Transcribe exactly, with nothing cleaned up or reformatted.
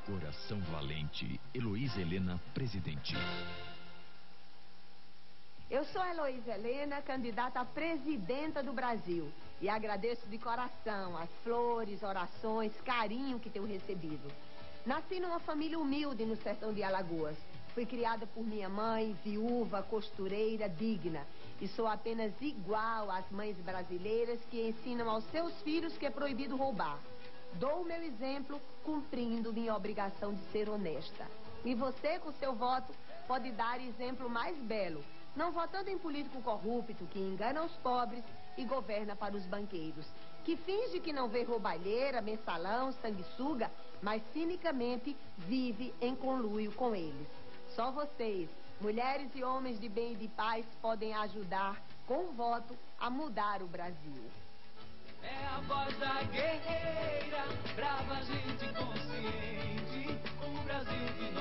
Coração valente, Heloísa Helena, presidente. Eu sou Heloísa Helena, candidata a presidenta do Brasil. E agradeço de coração as flores, orações, carinho que tenho recebido. Nasci numa família humilde no sertão de Alagoas. Fui criada por minha mãe, viúva, costureira, digna. E sou apenas igual às mães brasileiras que ensinam aos seus filhos que é proibido roubar. Dou o meu exemplo cumprindo minha obrigação de ser honesta. E você, com seu voto, pode dar exemplo mais belo, não votando em político corrupto que engana os pobres e governa para os banqueiros, que finge que não vê roubalheira, mensalão, sanguessuga, mas cinicamente vive em conluio com eles. Só vocês, mulheres e homens de bem e de paz, podem ajudar, com o voto, a mudar o Brasil. É a voz da guerreira, brava gente consciente, o Brasil que